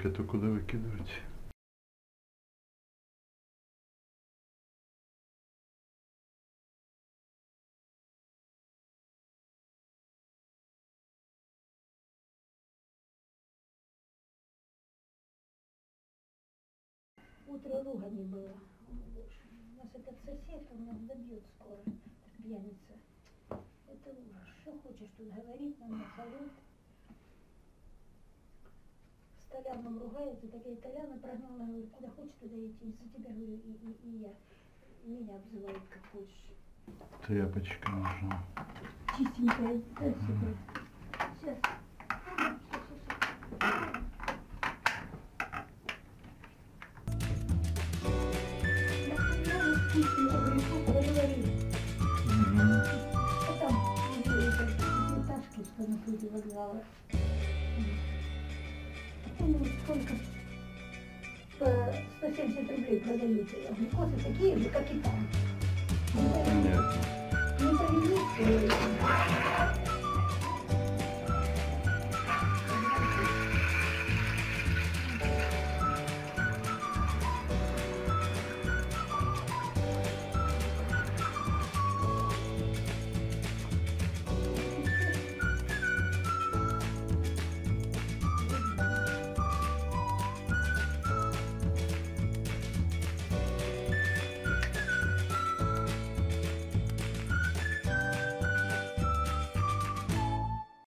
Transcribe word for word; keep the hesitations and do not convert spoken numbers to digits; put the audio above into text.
Это куда выкидывать? Утро ругани было. У нас этот сосед, он нас добьет скоро, пьяница. Это ужас. Что хочешь тут говорить, нам нахалит. С Толяном ругается, такие Толяна прогнала, говорит, куда хочешь туда идти, за тебя, говорю, и, и, и я. Меня обзывают как хочешь. Тряпочка нужна. Чистенькая, дай сюда. Сейчас. Вокзала. Ну, сколько? По сто семьдесят рублей продаются. Абрикосы такие же, как и там. Понятно. Не повезли.